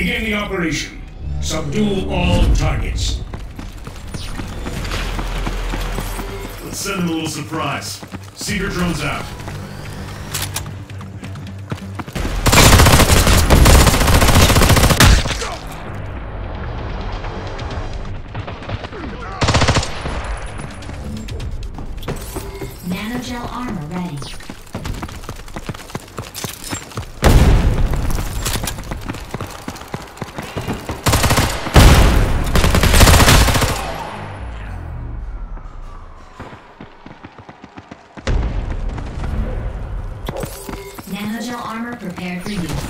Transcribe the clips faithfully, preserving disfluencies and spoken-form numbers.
Begin the operation. Subdue all targets. Let's send them a little surprise. Seeker drones out. Nanogel armor ready. Nanogel armor prepared for use.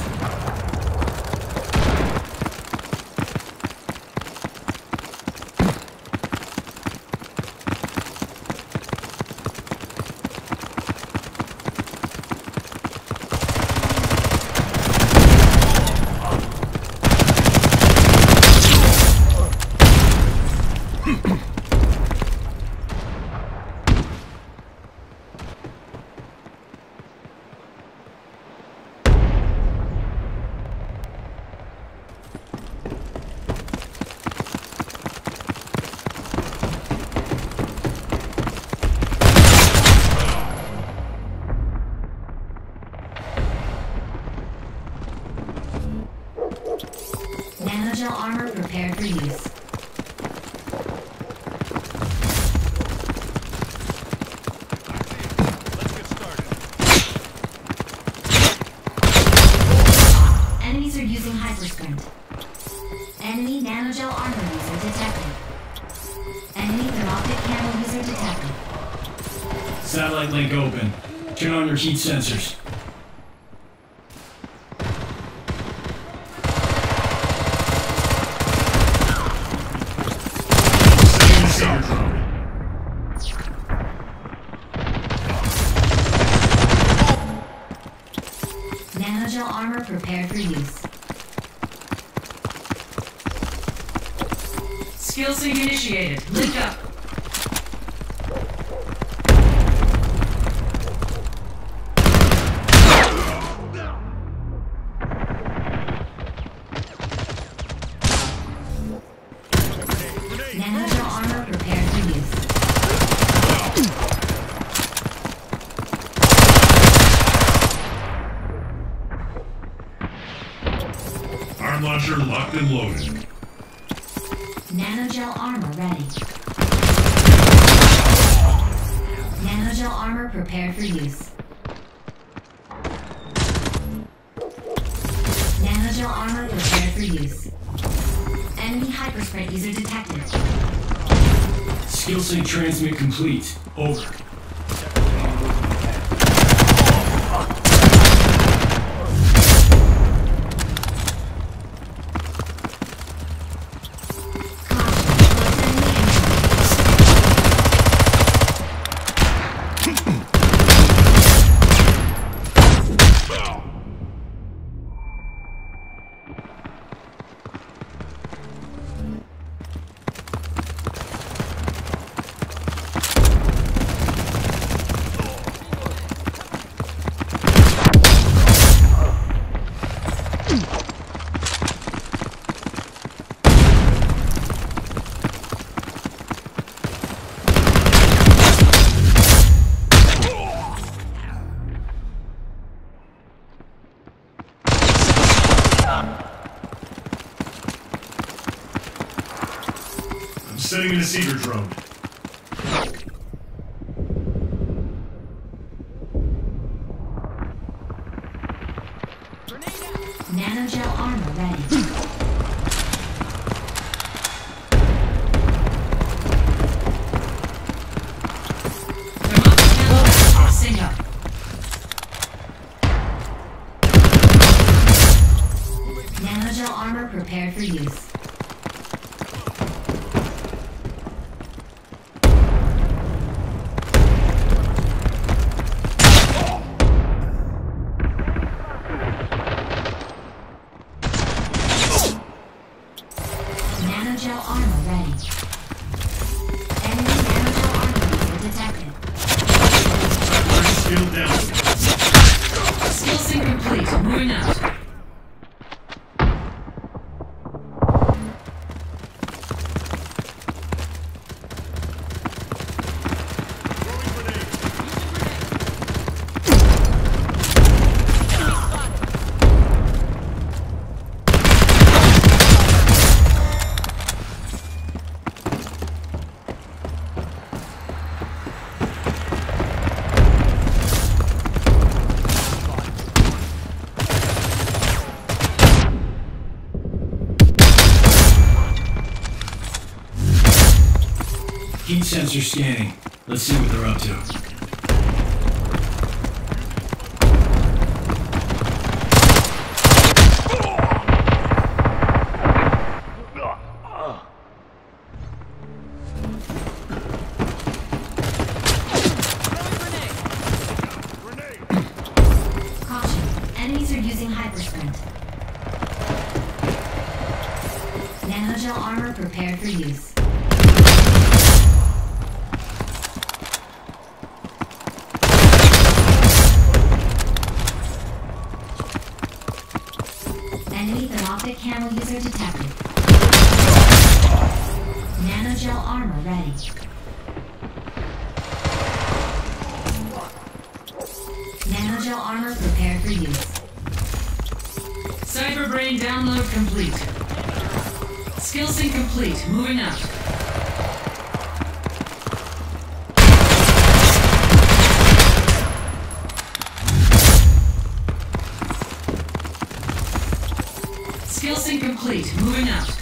Nanogel armor prepared for use. Let's get started. Enemies are using hypersprint. Enemy nanogel armor user detected. Enemy thermoptic camo user detected. Satellite link open. Turn on your heat sensors. Seeker drone. Nanogel armor prepared for use. Skill sync initiated. Link up. Nanogel armor prepared for use. Arm launcher locked and loaded. Nanogel armor ready. Nanogel armor prepared for use. Nanogel armor prepared for use. Enemy hypersprint user detected. Skill sync transmit complete. Over. I'm sending in a Seeker drone. Nanogel armor ready. Sync up. Nanogel armor prepared for use. Nanogel armor ready. Enemy nanogel armor user detected. Satellite shield down. Skill sync complete. Moving out. sensor scanning. Let's see what they're up to. Enemies are using hypersprint. Nanogel armor prepared for use. Enemy thermoptic camo user detected. Nanogel armor ready. Nanogel armor prepared for use. Cyberbrain download complete. Skill sync complete. Moving out. Skill sync complete. Moving out.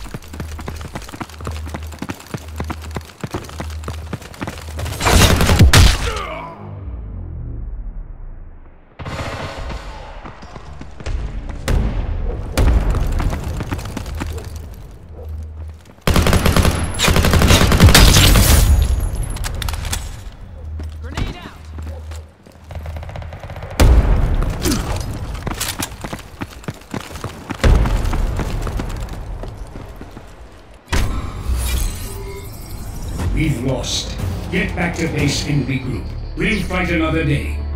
We've lost. Get back to base and regroup. We'll fight another day.